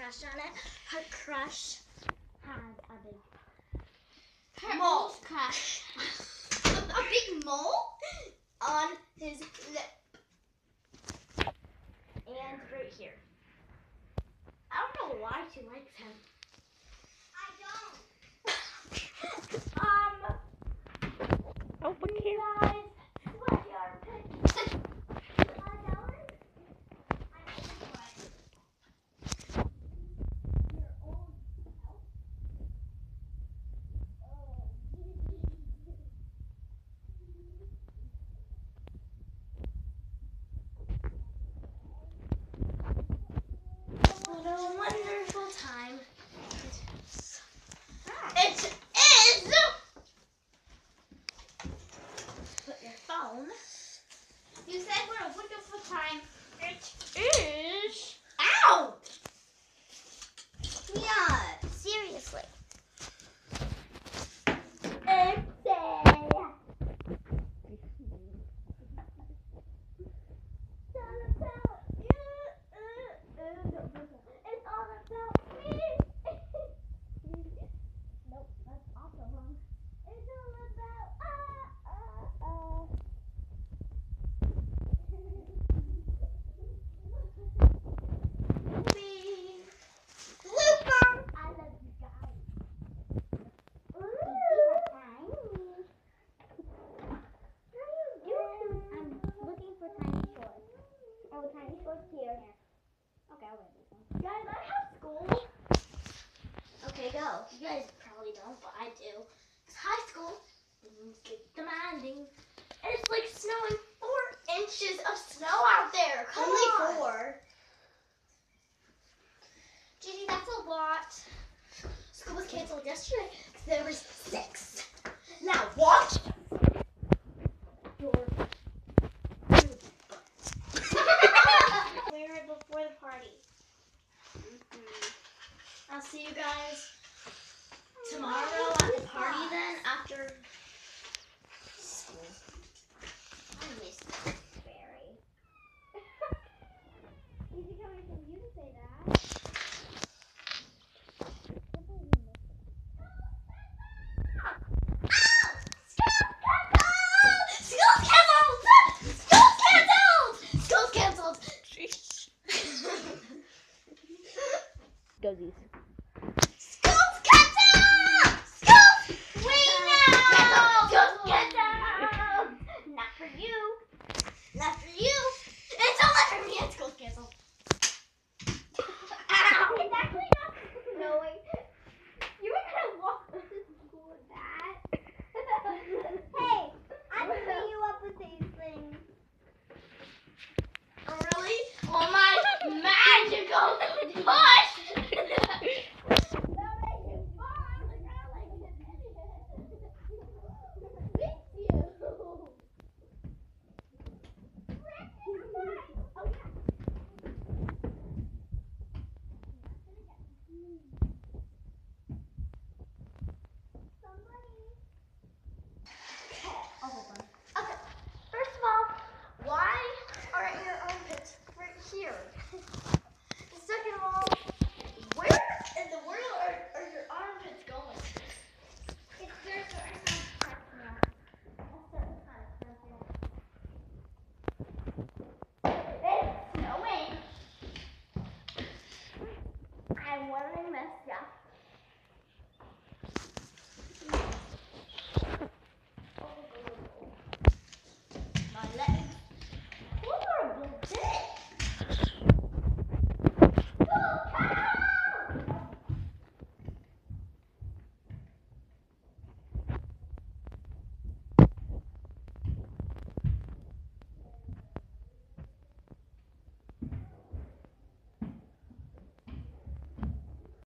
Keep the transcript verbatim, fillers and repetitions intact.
crush on it. Her crush had a big Her mole. Crush. A big mole on his lip. And right here. I don't know why she likes him. I Um, Oh, look you here. guys, sweat your armpits. What a wonderful time it is. Put your phone. You said what a wonderful time. It is. Ow! Yeah, seriously. It's It's all about me. Nope, that's also wrong. It's all about uh uh uh. Blooper! I love you guys. Ooh. I'm looking for tiny shorts. Oh, tiny shorts here. Okay, I'll wear these ones. Guys, I have school. Okay, go. You guys probably don't, but I do. It's high school. Things get demanding.